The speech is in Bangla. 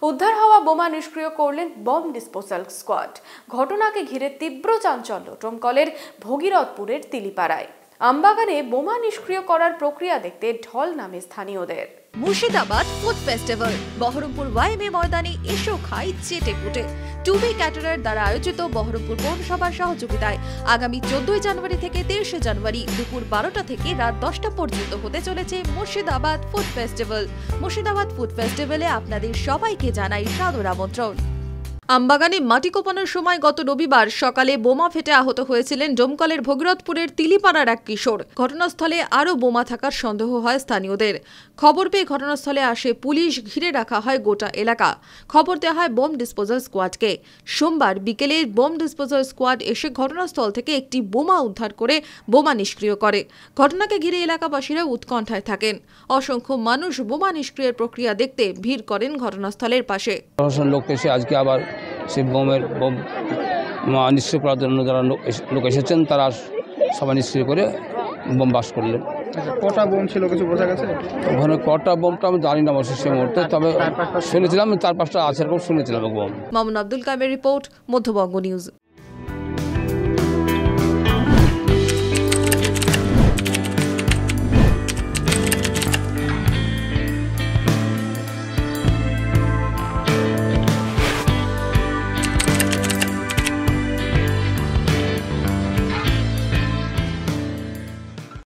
উদ্ধার হওয়া বোমা নিষ্ক্রিয় করলেন বম ডিসপোজাল স্কোয়াড। ঘটনাকে ঘিরে তীব্র চাঞ্চল্য ডোমকলের ভগীরথপুরের তিলিপাড়ায়। আমবাগানে বোমা নিষ্ক্রিয় করার প্রক্রিয়া দেখতে ঢল নামে স্থানীয়দের। Murshidabad food festival Baharampur YMA ময়দানে এসো খাই চেটে পুটে। টুবি ক্যাটারার দ্বারা আয়োজিত বহরমপুর পৌরসভার সহযোগিতায় আগামী 14 জানুয়ারি থেকে 23 জানুয়ারি দুপুর 12টা থেকে রাত 10টা পর্যন্ত হতে চলেছে Murshidabad food festival. Murshidabad food ফেস্টিভ্যালে আপনাদের সবাইকে জানাই সাদর আমন্ত্রণ। আমবাগানে মাটি কোপানোর সময় গত রবিবার সকালে বোমা ফেটে আহত হয়েছিলেন ডোমকলের ভগীরথপুরের তিলিপাড়ার এক কিশোর। ঘটনাস্থলে আরও বোমা থাকার সন্দেহ হয় স্থানীয়দের। খবর পেয়ে ঘটনাস্থলে আসে পুলিশ, ঘিরে রাখা হয় গোটা এলাকা। খবর দেওয়া হয় বোম ডিসপোজাল স্কোয়াডকে। সোমবার বিকেলে বোম ডিসপোজাল স্কোয়াড এসে ঘটনাস্থল থেকে একটি বোমা উদ্ধার করে বোমা নিষ্ক্রিয় করে। ঘটনাকে ঘিরে এলাকাবাসীরা উৎকণ্ঠায় থাকেন। অসংখ্য মানুষ বোমা নিষ্ক্রিয়ের প্রক্রিয়া দেখতে ভিড় করেন ঘটনাস্থলের পাশে। লোক এসে আজকে আবার সেই বোম নিষ্ক্রিয় করার জন্য যারা লোক এসেছেন তারা সবাই নিষ্ক্রিয় করে বোম বাস করলেন। কটা বোম ছিল কিছু বোঝা গেছে? ওখানে কটা বোমটা আমি জানি না অবশ্যই সেই মুহূর্তে, তবে শুনেছিলাম 4-5টা আছে এরকম শুনেছিলাম বোম। মামুন আব্দুল কামের রিপোর্ট, মধ্যবঙ্গ নিউজ।